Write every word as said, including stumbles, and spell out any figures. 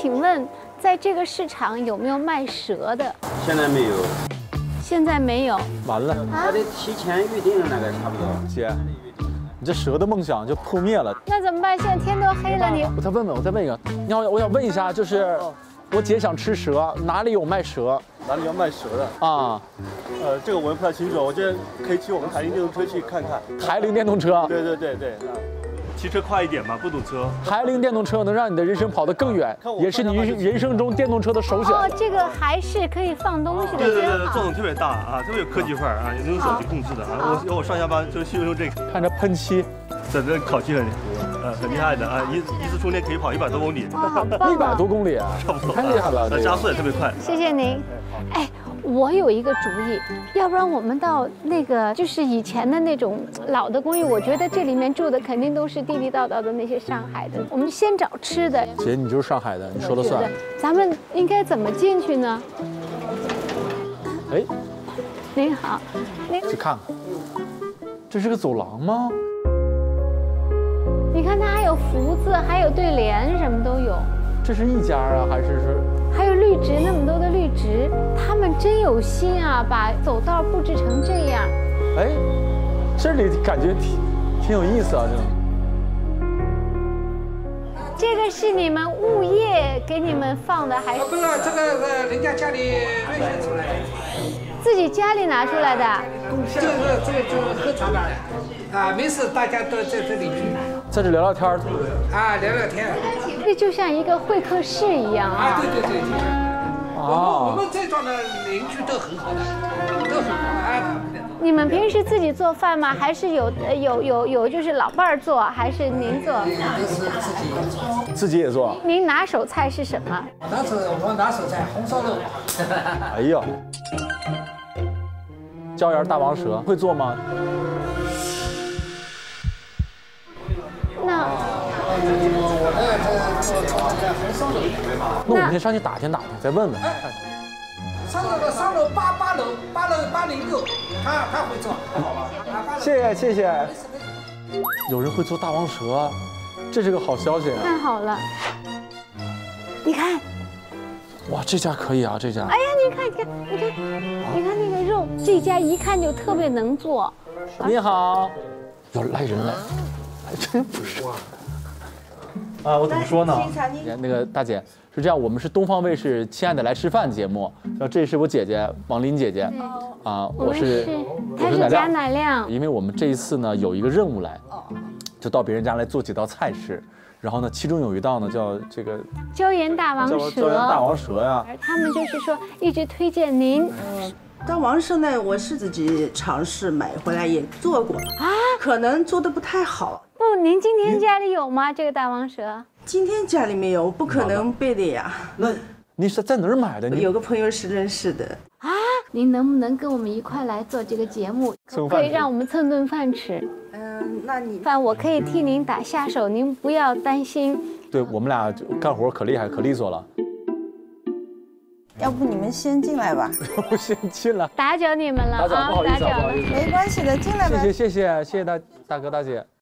请问，在这个市场有没有卖蛇的？ 现在没有。 现在没有。 完了， 我得提前预定那个差不多。 姐，你这蛇的梦想就破灭了。 那怎么办？现在天都黑了，你我再问问，我再问一个，你好，我想问一下，就是我姐想吃蛇，哪里有卖蛇？ 哪里要卖蛇的啊？ 呃，这个我也不太清楚，我觉得可以骑我们台铃电动车去看看。 台铃电动车？ 对对对对，啊，骑车快一点嘛，不堵车。 台铃电动车能让你的人生跑得更远，也是你人生中电动车的首选。 哦，这个还是可以放东西的， 对对对，作用特别大啊，特别有科技范儿啊，也能用手机控制的啊。我我上下班就用用这个。 看着喷漆， 这这烤漆很，呃，很厉害的啊，一一次充电可以跑一百多公里。 哇，好棒！ 一百多公里， 差不多。 太厉害了， 它加速也特别快。 谢谢您。哎，我有一个主意，要不然我们到那个就是以前的那种老的公寓，我觉得这里面住的肯定都是地地道道的那些上海的。我们先找吃的。 姐，你就是上海的，你说了算。 咱们应该怎么进去呢？ 哎， 您好，您去看看，这是个走廊吗？ 你看它还有福字，还有对联，什么都有。 这是一家啊，还是是？ 还有绿植，那么多的绿植，他们真有心啊，把走道布置成这样。 哎，这里感觉挺挺有意思啊，这种。 这个是你们物业给你们放的，还是？ 不是，这个是人家家里润选出来的， 自己家里拿出来的。 这个这个就是喝茶的，啊，没事大家都在这里聚， 在这聊聊天儿。 啊，聊聊天。 这就像一个会客室一样啊！ 啊，对对对对。 啊， 我们这庄的邻居都很好的，都很好啊。 你们平时自己做饭吗？还是有有有有就是老伴儿做，还是您做？ 都是自己自己也做。 您拿手菜是什么？ 拿手我拿手菜红烧肉。 哎呀，椒盐大王蛇会做吗？ 那。 我呢，这做做这红烧肉。 那我们先上去打听打听，再问问。 上楼上楼八八楼八楼八零六，他他会做，好吧？ 谢谢谢谢。有人会做大王蛇，这是个好消息啊！ 太好了，你看， 哇，这家可以啊，这家。 哎呀，你看你看你看，你看那个肉，这家一看就特别能做。 你好，要来人了，还真不是。 啊，我怎么说呢？那个大姐是这样，我们是东方卫视《亲爱的来吃饭》节目，然后这是我姐姐王琳姐姐，啊，我是她是贾乃亮。 因为我们这一次呢有一个任务来，就到别人家来做几道菜吃，然后呢其中有一道呢叫这个椒盐大王蛇， 椒盐大王蛇呀。 他们就是说一直推荐您。 大王蛇呢，我是自己尝试买回来也做过啊，可能做的不太好。 不，您今天家里有吗？这个大王蛇？ 今天家里没有，不可能备的呀。 那你是在哪儿买的？ 有个朋友是认识的啊。您能不能跟我们一块来做这个节目？可以让我们蹭顿饭吃。 嗯，那你饭我可以替您打下手，您不要担心。 对我们俩干活可厉害，可利索了。 要不你们先进来吧。 我先进来， 打搅你们了啊！ 不好意思，不好意思， 没关系的，进来吧。 谢谢谢谢谢谢大大哥大姐。